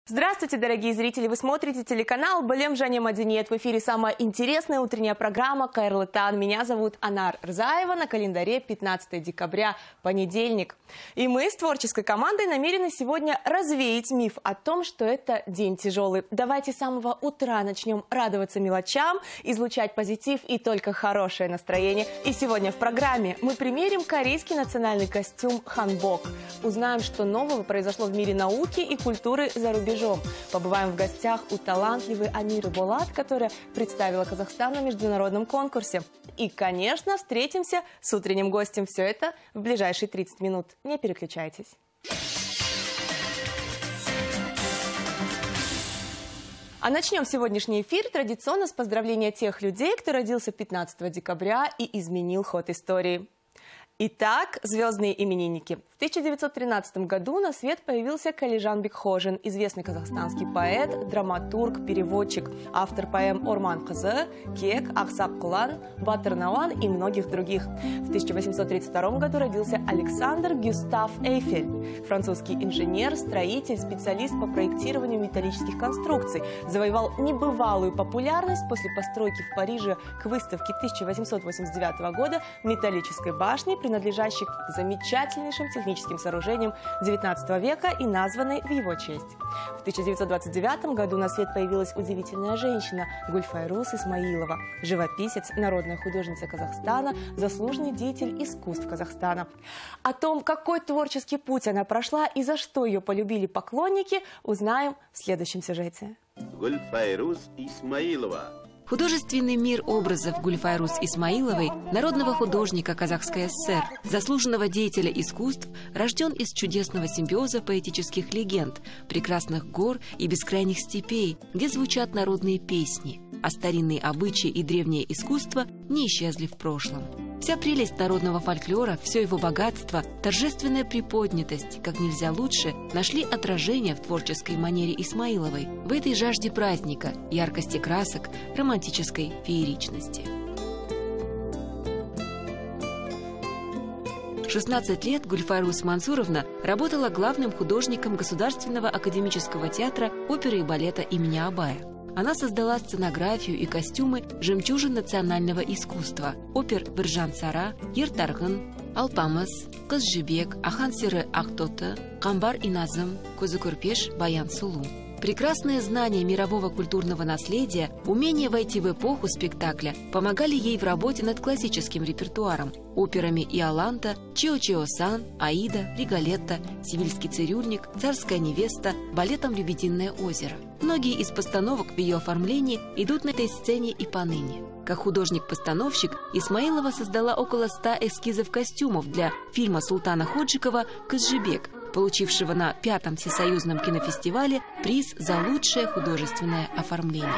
Здравствуйте, дорогие зрители! Вы смотрите телеканал «Балем Жаня Мадинет». В эфире самая интересная утренняя программа «Хайрлы Таан». Меня зовут Анар Рзаева. На календаре 15 декабря, понедельник. И мы с творческой командой намерены сегодня развеять миф о том, что это день тяжелый. Давайте с самого утра начнем радоваться мелочам, излучать позитив и только хорошее настроение. И сегодня в программе мы примерим корейский национальный костюм ханбок. Узнаем, что нового произошло в мире науки и культуры за рубежом. Побываем в гостях у талантливой Амиры Болат, которая представила Казахстан на международном конкурсе. И, конечно, встретимся с утренним гостем. Все это в ближайшие 30 минут. Не переключайтесь. А начнем сегодняшний эфир традиционно с поздравления тех людей, кто родился 15 декабря и изменил ход истории. Итак, звездные именинники. В 1913 году на свет появился Калижан Бекхожин, известный казахстанский поэт, драматург, переводчик, автор поэм «Орман Кызы», «Кек», «Ахсак Кулан», «Батыр Науан» и многих других. В 1832 году родился Александр Гюстав Эйфель, французский инженер, строитель, специалист по проектированию металлических конструкций. Завоевал небывалую популярность после постройки в Париже к выставке 1889 года металлической башни, принадлежащей к замечательнейшим техническим сооружениям XIX века и названной в его честь. В 1929 году на свет появилась удивительная женщина Гульфайрус Исмаилова, живописец, народная художница Казахстана, заслуженный деятель искусств Казахстана. О том, какой творческий путь она прошла и за что ее полюбили поклонники, узнаем в следующем сюжете. Гульфайрус Исмаилова. Художественный мир образов Гульфайрус Исмаиловой, народного художника Казахской ССР, заслуженного деятеля искусств, рожден из чудесного симбиоза поэтических легенд, прекрасных гор и бескрайних степей, где звучат народные песни, а старинные обычаи и древнее искусство не исчезли в прошлом. Вся прелесть народного фольклора, все его богатство, торжественная приподнятость, как нельзя лучше, нашли отражение в творческой манере Исмаиловой, в этой жажде праздника, яркости красок, романтической фееричности. 16 лет Гульфайрус Мансуровна работала главным художником Государственного академического театра оперы и балета имени Абая. Она создала сценографию и костюмы жемчужин национального искусства – опер «Біржан Сара», «Ертаргын», «Алпамыс», «Кыз жібек», «Ахан сері Ақтоты», «Қамбар и Назым», «Көзі көрпеш», «Баян Сулу». Прекрасные знания мирового культурного наследия, умение войти в эпоху спектакля помогали ей в работе над классическим репертуаром – операми «Иоланта», «Чио-Чио-сан», «Аида», «Риголетто», «Сивильский цирюльник», «Царская невеста», балетом «Лебединое озеро». Многие из постановок в ее оформлении идут на этой сцене и поныне. Как художник-постановщик Исмаилова создала около 100 эскизов костюмов для фильма Султана Ходжикова «Кызжибек», получившего на 5-м всесоюзном кинофестивале приз за лучшее художественное оформление.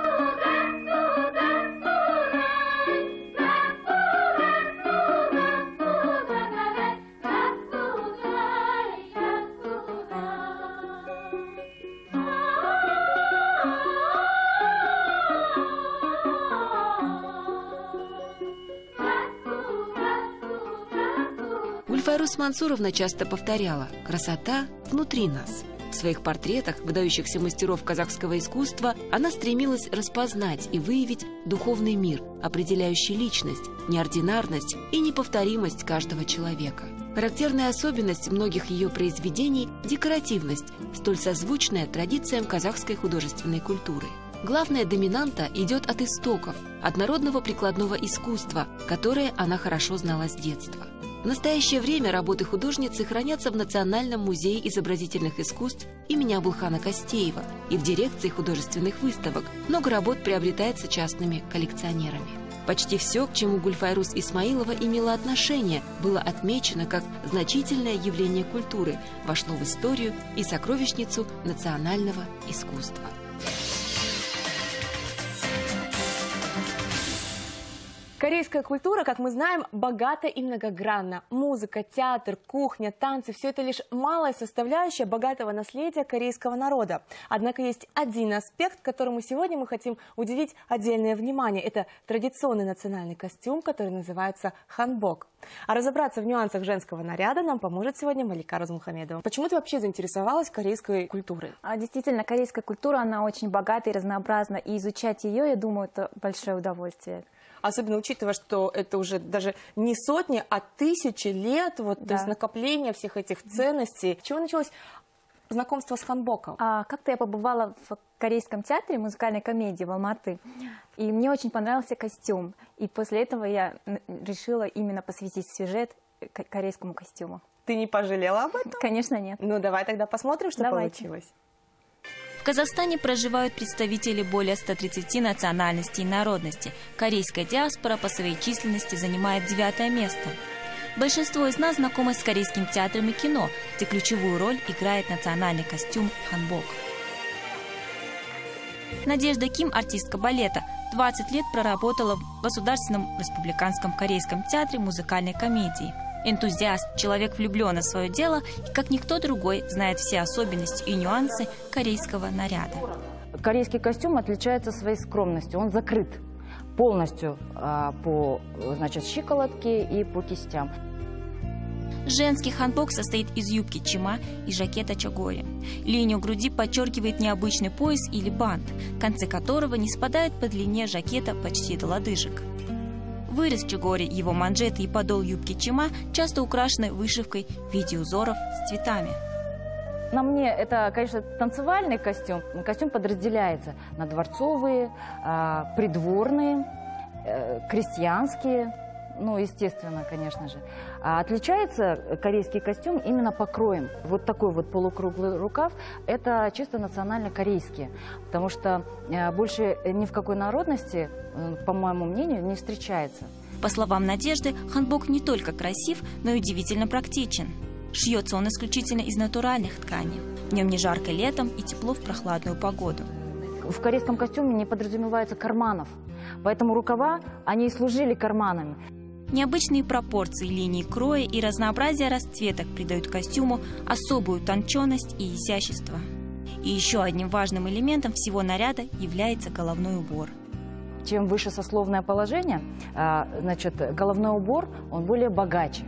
Гульфайрус Мансуровна часто повторяла: «Красота внутри нас». В своих портретах выдающихся мастеров казахского искусства она стремилась распознать и выявить духовный мир, определяющий личность, неординарность и неповторимость каждого человека. Характерная особенность многих ее произведений – декоративность, столь созвучная традициям казахской художественной культуры. Главная доминанта идет от истоков, от народного прикладного искусства, которое она хорошо знала с детства. В настоящее время работы художницы хранятся в Национальном музее изобразительных искусств имени Абулхана Костеева и в дирекции художественных выставок. Много работ приобретается частными коллекционерами. Почти все, к чему Гульфайрус Исмаилова имела отношение, было отмечено как значительное явление культуры, вошло в историю и сокровищницу национального искусства. Корейская культура, как мы знаем, богата и многогранна. Музыка, театр, кухня, танцы – все это лишь малая составляющая богатого наследия корейского народа. Однако есть один аспект, которому сегодня мы хотим уделить отдельное внимание. Это традиционный национальный костюм, который называется ханбок. А разобраться в нюансах женского наряда нам поможет сегодня Малика Розмухамедова. Почему ты вообще заинтересовалась корейской культурой? Действительно, корейская культура, она очень богата и разнообразна, и изучать ее, я думаю, это большое удовольствие. Особенно учитывая, что это уже даже не сотни, а тысячи лет, вот, Да. то есть накопление всех этих ценностей. С чего началось знакомство с ханбоком? Как-то я побывала в корейском театре музыкальной комедии в Алматы, и мне очень понравился костюм. И после этого я решила именно посвятить сюжет корейскому костюму. Ты не пожалела об этом? Конечно, нет. Ну, давай тогда посмотрим, что Давайте. получилось. В Казахстане проживают представители более 130 национальностей и народностей. Корейская диаспора по своей численности занимает 9-е место. Большинство из нас знакомы с корейским театром и кино, где ключевую роль играет национальный костюм ханбок. Надежда Ким, артистка балета, 20 лет проработала в Государственном республиканском корейском театре музыкальной комедии. Энтузиаст, человек влюбленный в свое дело и, как никто другой, знает все особенности и нюансы корейского наряда. Корейский костюм отличается своей скромностью. Он закрыт полностью по, значит, щиколотке и по кистям. Женский ханбок состоит из юбки чима и жакета чагори. Линию груди подчеркивает необычный пояс или бант, концы которого не спадают по длине жакета почти до лодыжек. Вырез чагори, его манжеты и подол юбки чима часто украшены вышивкой в виде узоров с цветами. На мне это, конечно, танцевальный костюм. Костюм подразделяется на дворцовые, придворные, крестьянские, ну, естественно, конечно же. Отличается корейский костюм именно покроем. Вот такой вот полукруглый рукав – это чисто национально корейские, потому что больше ни в какой народности, по моему мнению, не встречается. По словам Надежды, ханбок не только красив, но и удивительно практичен. Шьется он исключительно из натуральных тканей. В нем не жарко летом и тепло в прохладную погоду. В корейском костюме не подразумевается карманов, поэтому рукава, они и служили карманами. Необычные пропорции линий кроя и разнообразие расцветок придают костюму особую утонченность и изящество. И еще одним важным элементом всего наряда является головной убор. Чем выше сословное положение, значит, головной убор, он более богаче.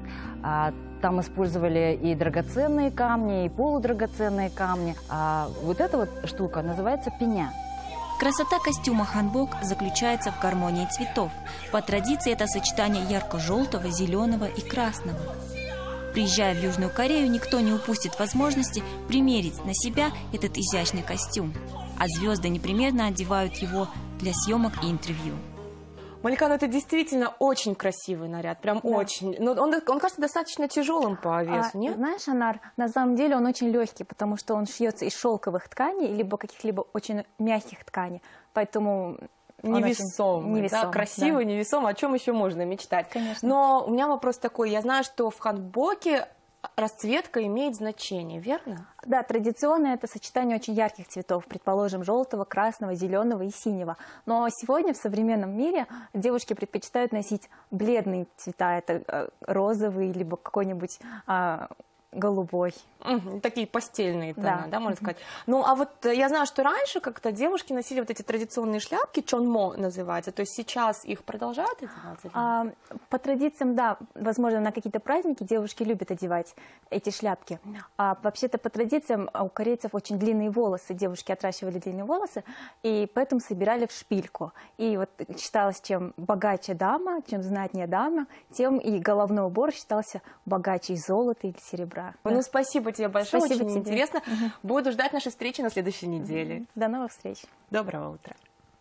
Там использовали и драгоценные камни, и полудрагоценные камни. А вот эта вот штука называется пеня. Красота костюма ханбок заключается в гармонии цветов. По традиции это сочетание ярко-желтого, зеленого и красного. Приезжая в Южную Корею, никто не упустит возможности примерить на себя этот изящный костюм. А звезды непременно одевают его для съемок и интервью. Малика, ну это действительно очень красивый наряд, прям Да. очень. Но он кажется достаточно тяжелым по весу, нет? Знаешь, Анар, на самом деле он очень легкий, потому что он шьется из шелковых тканей, либо каких-либо очень мягких тканей. Поэтому он очень Невесомый, да, невесомый, красивый, да. невесомый, о чем еще можно мечтать? Конечно. Но у меня вопрос такой, я знаю, что в ханбоке расцветка имеет значение, верно? Да, традиционно это сочетание очень ярких цветов, предположим, желтого, красного, зеленого и синего. Но сегодня в современном мире девушки предпочитают носить бледные цвета, это розовый, либо какой-нибудь голубой. Такие постельные тона, Да. да, можно сказать. Ну, а вот я знаю, что раньше как-то девушки носили вот эти традиционные шляпки, чонмо называется, то есть сейчас их продолжают одевать? или нет? По традициям, да, возможно, на какие-то праздники девушки любят одевать эти шляпки. А вообще-то по традициям у корейцев очень длинные волосы, девушки отращивали длинные волосы, и поэтому собирали в шпильку. И вот считалось, чем богаче дама, чем знатнее дама, тем и головной убор считался богаче из золота или серебра. Ну, спасибо тебе большое, Спасибо очень тебе. интересно. Буду ждать нашей встречи на следующей неделе. До новых встреч! Доброго утра.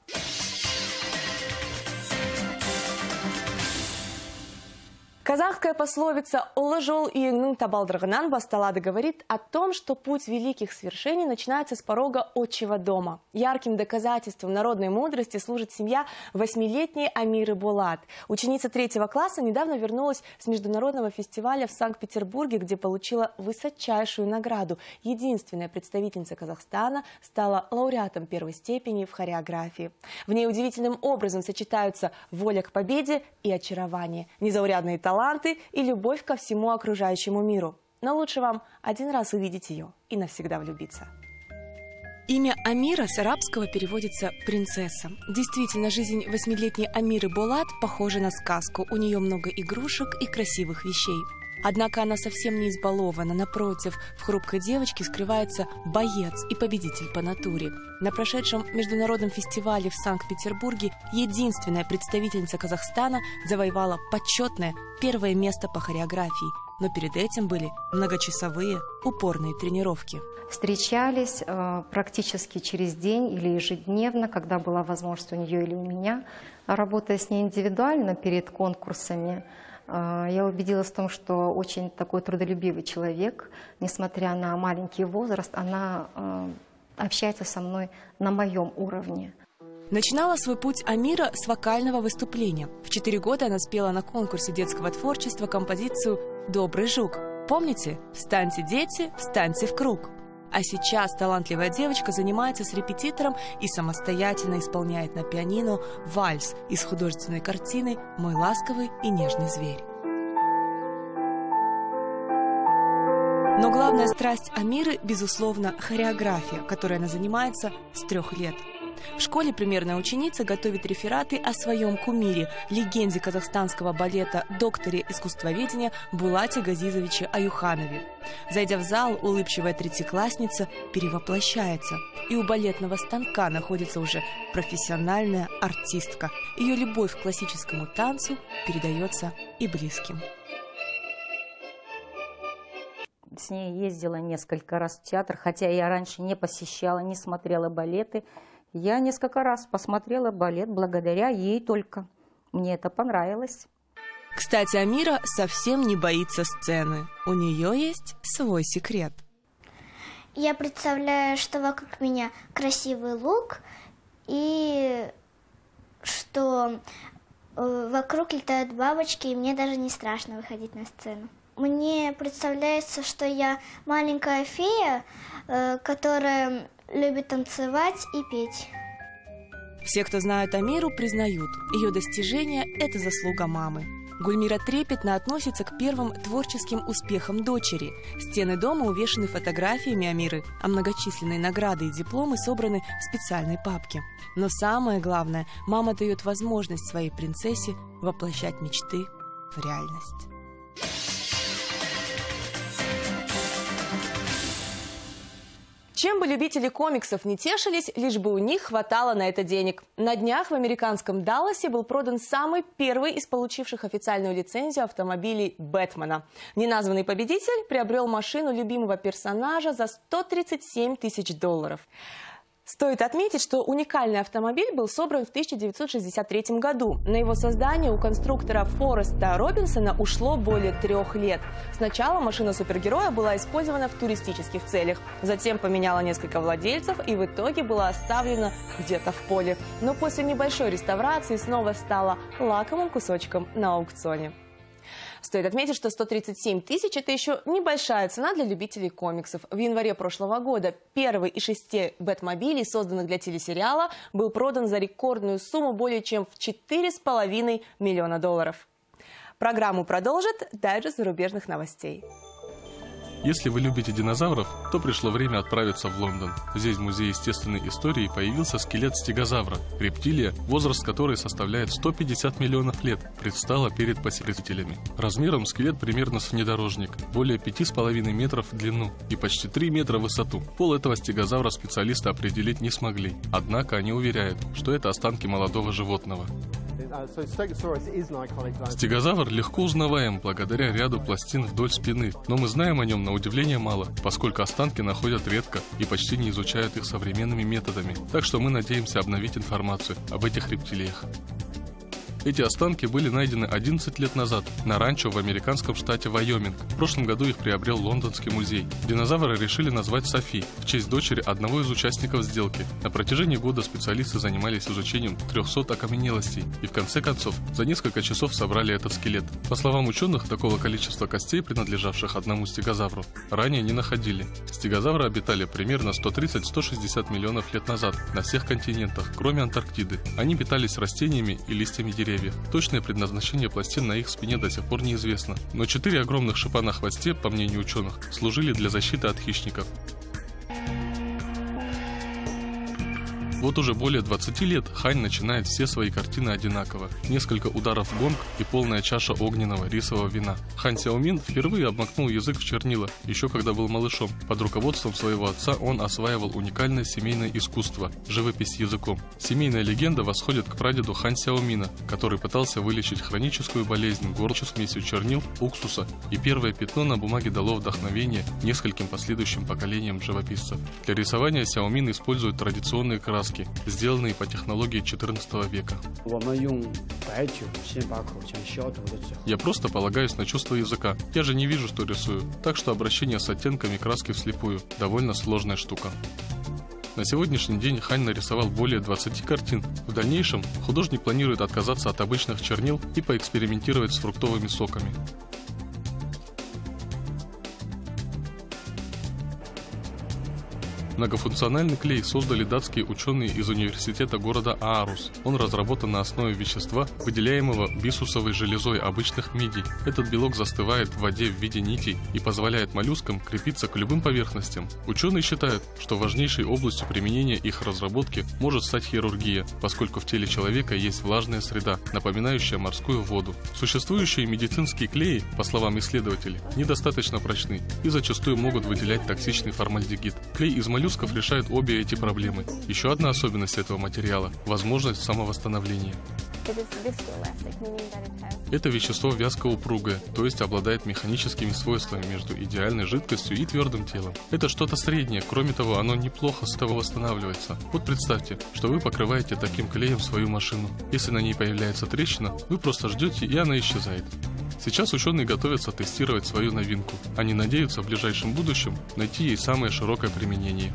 Казахская пословица «Улы жол үйіңнің табалдырығынан басталады» говорит о том, что путь великих свершений начинается с порога отчего дома. Ярким доказательством народной мудрости служит семья 8-летней Амиры Булат. Ученица 3-го класса недавно вернулась с международного фестиваля в Санкт-Петербурге, где получила высочайшую награду. Единственная представительница Казахстана стала лауреатом 1-й степени в хореографии. В ней удивительным образом сочетаются воля к победе и очарование, незаурядные таланты и любовь ко всему окружающему миру. Но лучше вам один раз увидеть ее и навсегда влюбиться. Имя Амира с арабского переводится «принцесса». Действительно, жизнь 8-летней Амиры Болат похожа на сказку. У нее много игрушек и красивых вещей. Однако она совсем не избалована. Напротив, в хрупкой девочке скрывается боец и победитель по натуре. На прошедшем международном фестивале в Санкт-Петербурге единственная представительница Казахстана завоевала почетное первое место по хореографии. Но перед этим были многочасовые упорные тренировки. Встречались практически через день или ежедневно, когда была возможность у нее или у меня. Работая с ней индивидуально перед конкурсами, я убедилась в том, что очень такой трудолюбивый человек. Несмотря на маленький возраст, она общается со мной на моем уровне. Начинала свой путь Амира с вокального выступления. В 4 года она спела на конкурсе детского творчества композицию «Добрый жук». Помните? «Встаньте, дети, встаньте в круг». А сейчас талантливая девочка занимается с репетитором и самостоятельно исполняет на пианино вальс из художественной картины «Мой ласковый и нежный зверь». Но главная страсть Амиры, безусловно, хореография, которой она занимается с 3 лет. В школе примерная ученица готовит рефераты о своем кумире, легенде казахстанского балета, докторе искусствоведения Булате Газизовиче Аюханове. Зайдя в зал, улыбчивая третьеклассница перевоплощается. И у балетного станка находится уже профессиональная артистка. Ее любовь к классическому танцу передается и близким. С ней ездила несколько раз в театр, хотя я раньше не посещала, не смотрела балеты. Я несколько раз посмотрела балет благодаря ей только. Мне это понравилось. Кстати, Амира совсем не боится сцены. У нее есть свой секрет. Я представляю, что вокруг меня красивый луг, и что вокруг летают бабочки, и мне даже не страшно выходить на сцену. Мне представляется, что я маленькая фея, которая любит танцевать и петь. Все, кто знают Амиру, признают, ее достижения – это заслуга мамы. Гульмира трепетно относится к первым творческим успехам дочери. Стены дома увешаны фотографиями Амиры, а многочисленные награды и дипломы собраны в специальной папке. Но самое главное, мама дает возможность своей принцессе воплощать мечты в реальность. Чем бы любители комиксов не тешились, лишь бы у них хватало на это денег. На днях в американском Далласе был продан самый первый из получивших официальную лицензию автомобилей Бэтмена. Неназванный победитель приобрел машину любимого персонажа за $137 тысяч. Стоит отметить, что уникальный автомобиль был собран в 1963 году. На его создание у конструктора Фореста Робинсона ушло более 3 лет. Сначала машина супергероя была использована в туристических целях, затем поменяла несколько владельцев и в итоге была оставлена где-то в поле. Но после небольшой реставрации снова стала лакомым кусочком на аукционе. Стоит отметить, что 137 тысяч – это еще небольшая цена для любителей комиксов. В январе прошлого года первый из 6 Бэтмобилей, созданных для телесериала, был продан за рекордную сумму более чем в $4,5 миллиона. Программу продолжит дайджест зарубежных новостей. Если вы любите динозавров, то пришло время отправиться в Лондон. Здесь в Музее естественной истории появился скелет стегозавра, рептилия, возраст которой составляет 150 миллионов лет, предстала перед посетителями. Размером скелет примерно с внедорожник, более 5,5 метров в длину и почти 3 метра в высоту. Пол этого стегозавра специалисты определить не смогли, однако они уверяют, что это останки молодого животного. Стегозавр легко узнаваем благодаря ряду пластин вдоль спины, но мы знаем о нем на удивление мало, поскольку останки находят редко и почти не изучают их современными методами, так что мы надеемся обновить информацию об этих рептилиях. Эти останки были найдены 11 лет назад на ранчо в американском штате Вайоминг. В прошлом году их приобрел Лондонский музей. Динозавра решили назвать Софи в честь дочери одного из участников сделки. На протяжении года специалисты занимались изучением 300 окаменелостей и в конце концов за несколько часов собрали этот скелет. По словам ученых, такого количества костей, принадлежавших одному стегозавру, ранее не находили. Стегозавры обитали примерно 130-160 миллионов лет назад на всех континентах, кроме Антарктиды. Они питались растениями и листьями деревьев. Точное предназначение пластин на их спине до сих пор неизвестно, но 4 огромных шипа на хвосте, по мнению ученых, служили для защиты от хищников. Вот уже более 20 лет Хань начинает все свои картины одинаково. Несколько ударов в гонг и полная чаша огненного рисового вина. Хан Сяомин впервые обмакнул язык в чернила, еще когда был малышом. Под руководством своего отца он осваивал уникальное семейное искусство – живопись языком. Семейная легенда восходит к прадеду Хан Сяомина, который пытался вылечить хроническую болезнь горла смесью чернил, уксуса, и первое пятно на бумаге дало вдохновение нескольким последующим поколениям живописцев. Для рисования Сяомин использует традиционные краски, сделанные по технологии XIV века. Я просто полагаюсь на чувство языка. Я же не вижу, что рисую, так что обращение с оттенками краски вслепую – довольно сложная штука. На сегодняшний день Хань нарисовал более 20 картин. В дальнейшем художник планирует отказаться от обычных чернил и поэкспериментировать с фруктовыми соками. Многофункциональный клей создали датские ученые из университета города Аарус. Он разработан на основе вещества, выделяемого бисусовой железой обычных мидий. Этот белок застывает в воде в виде нитей и позволяет моллюскам крепиться к любым поверхностям. Ученые считают, что важнейшей областью применения их разработки может стать хирургия, поскольку в теле человека есть влажная среда, напоминающая морскую воду. Существующие медицинские клеи, по словам исследователей, недостаточно прочны и зачастую могут выделять токсичный формальдегид. Клей из моллюсков решает обе эти проблемы. Еще одна особенность этого материала – возможность самовосстановления. Это вещество вязко-упругое, то есть обладает механическими свойствами между идеальной жидкостью и твердым телом. Это что-то среднее, кроме того, оно неплохо восстанавливается. Вот представьте, что вы покрываете таким клеем свою машину. Если на ней появляется трещина, вы просто ждете, и она исчезает. Сейчас ученые готовятся тестировать свою новинку. Они надеются в ближайшем будущем найти ей самое широкое применение.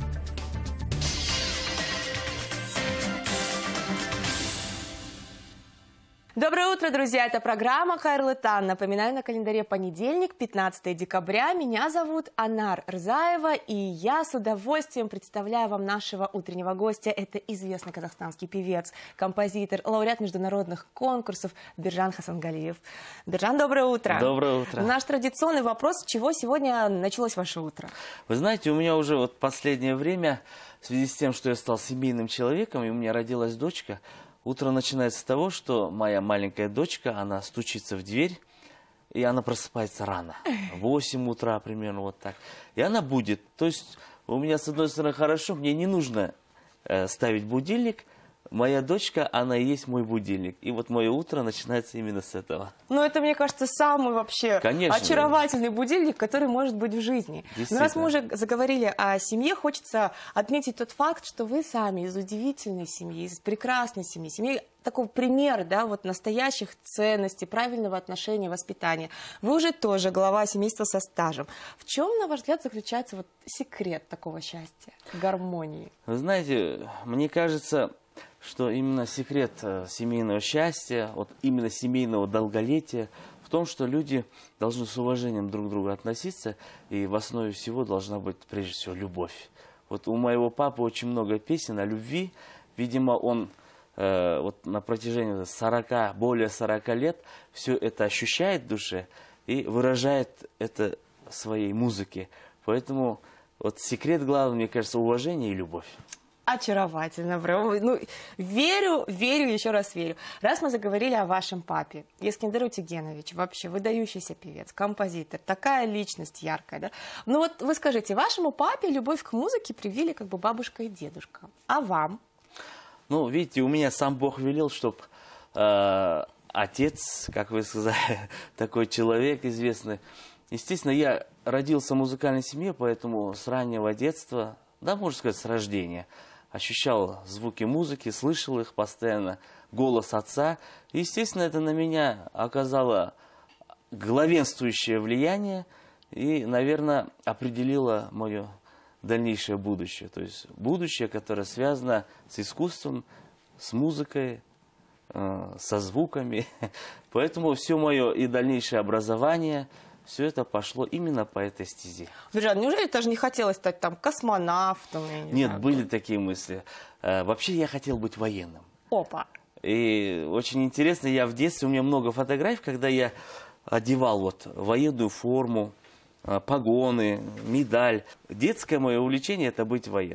Доброе утро, друзья! Это программа «Хайрлы Тан». Напоминаю, на календаре понедельник, 15 декабря. Меня зовут Анар Рзаева, и я с удовольствием представляю вам нашего утреннего гостя. Это известный казахстанский певец, композитор, лауреат международных конкурсов Биржан Хасангалиев. Биржан, доброе утро! Доброе утро! Наш традиционный вопрос: с чего сегодня началось ваше утро? Вы знаете, у меня уже вот последнее время, в связи с тем, что я стал семейным человеком, и у меня родилась дочка, утро начинается с того, что моя маленькая дочка, она стучится в дверь, и она просыпается рано. В 8 утра примерно вот так. И она будет. То есть у меня, с одной стороны, хорошо, мне не нужно ставить будильник. Моя дочка, она и есть мой будильник. И вот мое утро начинается именно с этого. Ну, это, мне кажется, самый вообще очаровательный будильник, который может быть в жизни. Но раз мы уже заговорили о семье, хочется отметить тот факт, что вы сами из удивительной семьи, из прекрасной семьи такого примера, да, вот настоящих ценностей, правильного отношения, воспитания. Вы уже тоже глава семейства со стажем. В чем, на ваш взгляд, заключается вот секрет такого счастья, гармонии? Вы знаете, мне кажется, что именно секрет семейного счастья, вот именно семейного долголетия в том, что люди должны с уважением друг к другу относиться, и в основе всего должна быть прежде всего любовь. Вот у моего папы очень много песен о любви. Видимо, он вот на протяжении более 40 лет все это ощущает в душе и выражает это в своей музыке. Поэтому вот секрет главный, мне кажется, уважение и любовь. Очаровательно, ну, верю, еще раз верю. Раз мы заговорили о вашем папе, Ескендер Утигенович, вообще выдающийся певец, композитор, такая личность яркая, да? Ну вот вы скажите, вашему папе любовь к музыке привили как бы бабушка и дедушка, а вам? Ну, видите, у меня сам Бог велел, чтобы отец, как вы сказали, такой человек известный. Естественно, я родился в музыкальной семье, поэтому с раннего детства, да, можно сказать, с рождения, ощущал звуки музыки, слышал их постоянно, голос отца. И, естественно, это на меня оказало главенствующее влияние и, наверное, определило мое дальнейшее будущее. То есть будущее, которое связано с искусством, с музыкой, со звуками. Поэтому все мое и дальнейшее образование, все это пошло именно по этой стезе. Биржан, неужели даже не хотелось стать там космонавтом? Нет, были такие мысли. Вообще я хотел быть военным. Опа! И очень интересно, я в детстве, у меня много фотографий, когда я одевал вот военную форму, погоны, медаль. Детское мое увлечение – это быть военным.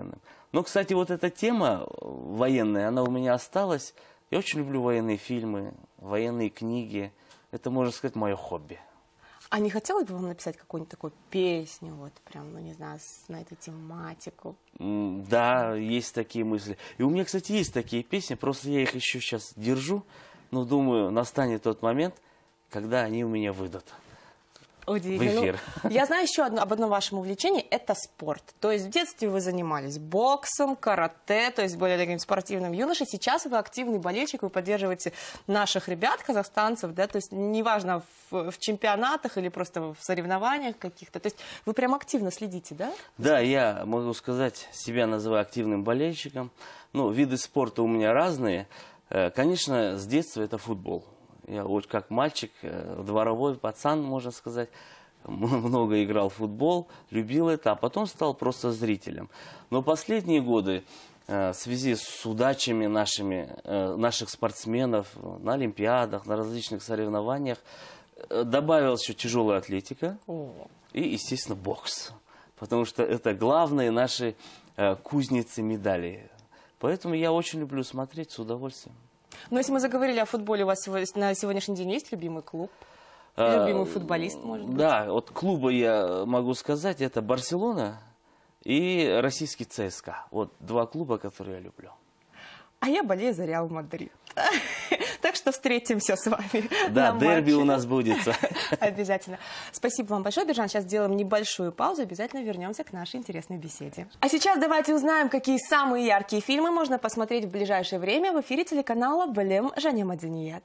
Но, кстати, вот эта тема военная, она у меня осталась. Я очень люблю военные фильмы, военные книги. Это, можно сказать, мое хобби. А не хотелось бы вам написать какую-нибудь такую песню, вот прям, ну не знаю, на эту тематику? Да, есть такие мысли. И у меня, кстати, есть такие песни, просто я их еще сейчас держу, но думаю, настанет тот момент, когда они у меня выйдут. Удивительно. В эфир. Ну, я знаю еще об одном вашем увлечении – это спорт. То есть в детстве вы занимались боксом, карате, то есть более таким спортивным юношей. Сейчас вы активный болельщик, вы поддерживаете наших ребят, казахстанцев, да, то есть неважно в чемпионатах или просто в соревнованиях каких-то. То есть вы прям активно следите, да? Да, я могу сказать, себя называю активным болельщиком. Ну, виды спорта у меня разные. Конечно, с детства это футбол. Я вот как мальчик, дворовой пацан, можно сказать, много играл в футбол, любил это, а потом стал просто зрителем. Но последние годы в связи с удачами наших спортсменов на олимпиадах, на различных соревнованиях, добавилась еще тяжелая атлетика и, естественно, бокс. Потому что это главные наши кузницы медалей. Поэтому я очень люблю смотреть с удовольствием. Но если мы заговорили о футболе, у вас на сегодняшний день есть любимый клуб? Любимый футболист, может быть? Да, вот клуба я могу сказать, это Барселона и российский ЦСКА. Вот два клуба, которые я люблю. А я болею за Реал Мадрид. Так что встретимся с вами. Да, дерби у нас будет. Обязательно. Спасибо вам большое, Биржан. Сейчас сделаем небольшую паузу, обязательно вернемся к нашей интересной беседе. А сейчас давайте узнаем, какие самые яркие фильмы можно посмотреть в ближайшее время в эфире телеканала «Белем Және Маданият».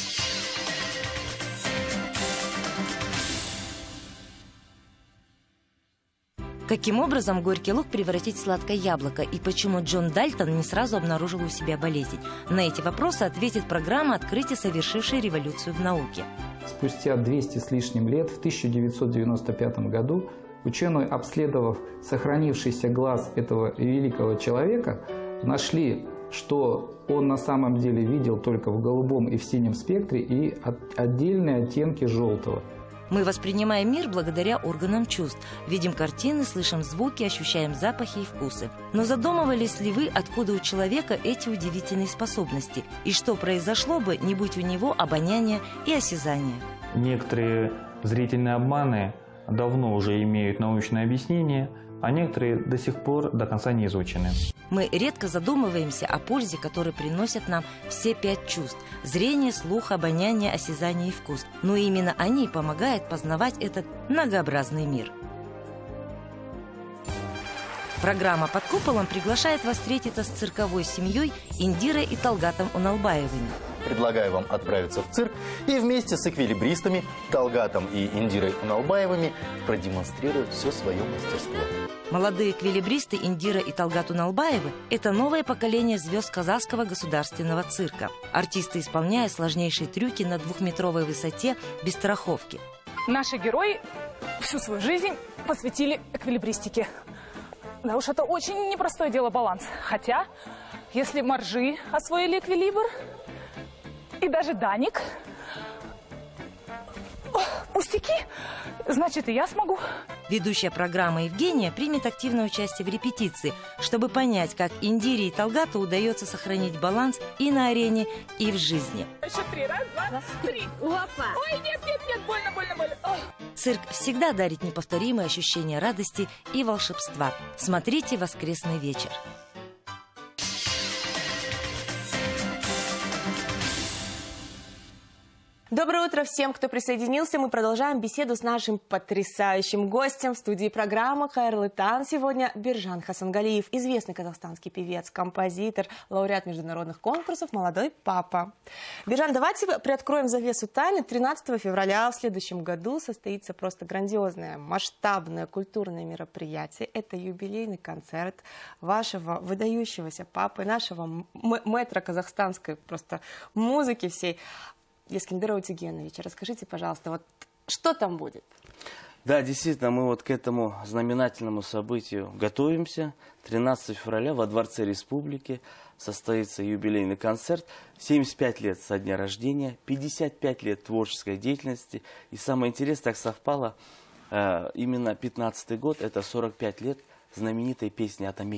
Каким образом горький лук превратить в сладкое яблоко и почему Джон Дальтон не сразу обнаружил у себя болезнь? На эти вопросы ответит программа «Открытие, совершившее революцию в науке». Спустя 200 с лишним лет, в 1995 году, ученые, обследовав сохранившийся глаз этого великого человека, нашли, что он на самом деле видел только в голубом и в синем спектре и отдельные оттенки желтого. Мы воспринимаем мир благодаря органам чувств. Видим картины, слышим звуки, ощущаем запахи и вкусы. Но задумывались ли вы, откуда у человека эти удивительные способности? И что произошло бы, не будь у него обоняния и осязания? Некоторые зрительные обманы давно уже имеют научное объяснение, а некоторые до сих пор до конца не изучены. Мы редко задумываемся о пользе, которую приносят нам все 5 чувств – зрение, слух, обоняние, осязание и вкус. Но именно они помогают познавать этот многообразный мир. Программа «Под куполом» приглашает вас встретиться с цирковой семьей Индирой и Талгатом Уналбаевыми. Предлагаю вам отправиться в цирк и вместе с эквилибристами Талгатом и Индирой Уналбаевыми продемонстрировать все свое мастерство. Молодые эквилибристы Индира и Талгат Уналбаевы – это новое поколение звезд Казахского государственного цирка. Артисты исполняют сложнейшие трюки на 2-метровой высоте без страховки. Наши герои всю свою жизнь посвятили эквилибристике. Да уж, это очень непростое дело баланс. Хотя, если моржи освоили эквилибр, и даже Даник, пустяки, значит, и я смогу. Ведущая программы Евгения примет активное участие в репетиции, чтобы понять, как Индире и Талгату удается сохранить баланс и на арене, и в жизни. Еще 3, раз, 2, 3. Опа. Ой, нет, больно. Цирк всегда дарит неповторимые ощущения радости и волшебства. Смотрите «Воскресный вечер». Доброе утро всем, кто присоединился. Мы продолжаем беседу с нашим потрясающим гостем в студии программы «Хайырлы таң». Сегодня Биржан Хасангалиев, известный казахстанский певец, композитор, лауреат международных конкурсов «Молодой папа». Биржан, давайте приоткроем завесу тайны. 13 февраля в следующем году состоится просто грандиозное, масштабное культурное мероприятие. Это юбилейный концерт вашего выдающегося папы, нашего мэтра казахстанской просто музыки всей. Ескендера Утигеновича, расскажите, пожалуйста, вот что там будет? Да, действительно, мы вот к этому знаменательному событию готовимся. 13 февраля во Дворце Республики состоится юбилейный концерт. 75 лет со дня рождения, 55 лет творческой деятельности. И самое интересное, так совпало, именно 15-й год, это 45 лет знаменитой песни «Атамекен».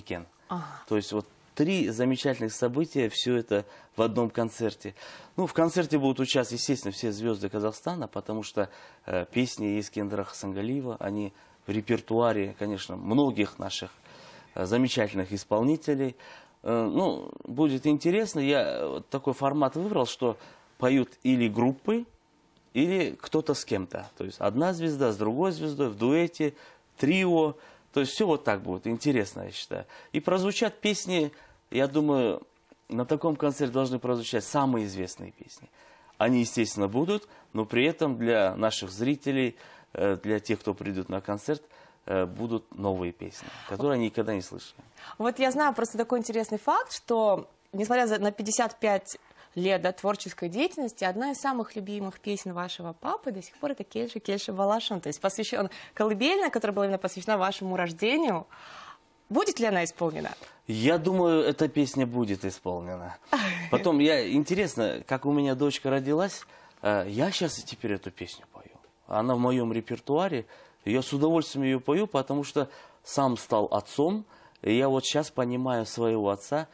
То есть вот 3 замечательных события, все это в одном концерте. Ну, в концерте будут участвовать, естественно, все звезды Казахстана, потому что песни Ескендера Хасангалиева, они в репертуаре, конечно, многих наших замечательных исполнителей. Ну, будет интересно. Я вот такой формат выбрал, что поют или группы, или кто-то с кем-то. То есть одна звезда с другой звездой, в дуэте, трио. То есть все вот так будет. Интересно, я считаю. И прозвучат песни, я думаю, на таком концерте должны прозвучать самые известные песни. Они, естественно, будут, но при этом для наших зрителей, для тех, кто придет на концерт, будут новые песни, которые они никогда не слышали. Вот я знаю просто такой интересный факт, что, несмотря на 55 лет творческой деятельности, одна из самых любимых песен вашего папы до сих пор это «Кельши, Кельши Балашон», то есть посвящен колыбельная, которая была именно посвящена вашему рождению. Будет ли она исполнена? Я думаю, эта песня будет исполнена. Потом, интересно, как у меня дочка родилась, я сейчас и теперь эту песню пою. Она в моем репертуаре, я с удовольствием ее пою, потому что сам стал отцом, и я вот сейчас понимаю своего отца,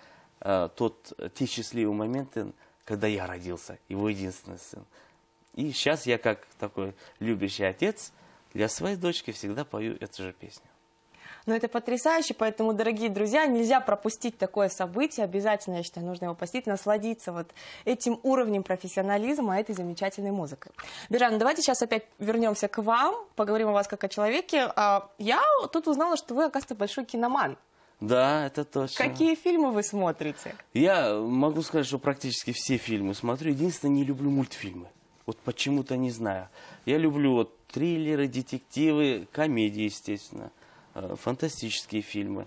те счастливые моменты, когда я родился, его единственный сын. И сейчас я, как такой любящий отец, для своей дочки всегда пою эту же песню. Ну, это потрясающе, поэтому, дорогие друзья, нельзя пропустить такое событие. Обязательно, я считаю, нужно его посетить, насладиться вот этим уровнем профессионализма, этой замечательной музыкой. Биржан, давайте сейчас опять вернемся к вам, поговорим о вас как о человеке. Я тут узнала, что вы, оказывается, большой киноман. Да, это точно. Какие фильмы вы смотрите? Я могу сказать, что практически все фильмы смотрю. Единственное, не люблю мультфильмы. Вот почему-то не знаю. Я люблю вот триллеры, детективы, комедии, естественно. Фантастические фильмы.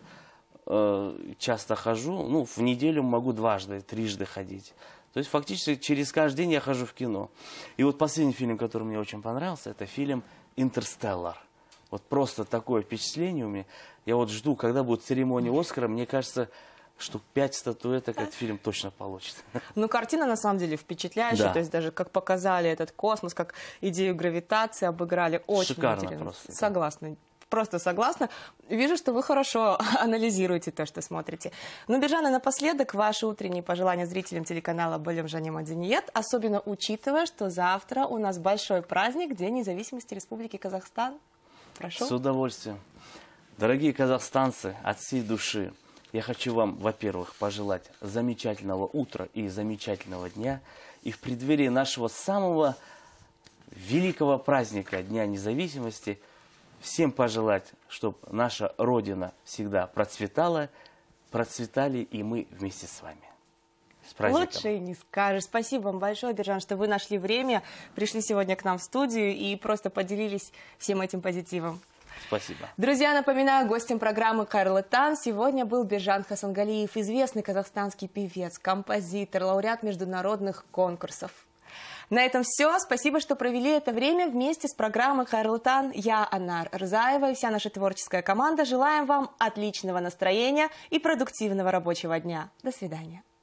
Часто хожу, ну, в неделю могу трижды ходить. То есть, фактически, через каждый день я хожу в кино. И вот последний фильм, который мне очень понравился, это фильм «Интерстеллар». Вот просто такое впечатление у меня. Я вот жду, когда будет церемония Оскара, мне кажется, что 5 статуэток этот фильм точно получит. Ну, картина, на самом деле, впечатляющая. Да. То есть, даже как показали этот космос, как идею гравитации обыграли. Очень Шикарно интересно. просто. Согласна. Просто согласна. Вижу, что вы хорошо анализируете то, что смотрите. Ну, Биржан, и напоследок ваши утренние пожелания зрителям телеканала «Болем Жане Мадениет», особенно учитывая, что завтра у нас большой праздник, День независимости Республики Казахстан. Прошу. С удовольствием. Дорогие казахстанцы, от всей души я хочу вам, во-первых, пожелать замечательного утра и замечательного дня. И в преддверии нашего самого великого праздника Дня независимости всем пожелать, чтобы наша Родина всегда процветала, процветали и мы вместе с вами. С праздником. Лучше и не скажешь. Спасибо вам большое, Биржан, что вы нашли время, пришли сегодня к нам в студию и просто поделились всем этим позитивом. Спасибо. Друзья, напоминаю, гостем программы «Хайырлы таң» сегодня был Биржан Хасангалиев, известный казахстанский певец, композитор, лауреат международных конкурсов. На этом все. Спасибо, что провели это время вместе с программой «Хайырлы таң». Я Анар Рзаева и вся наша творческая команда желаем вам отличного настроения и продуктивного рабочего дня. До свидания.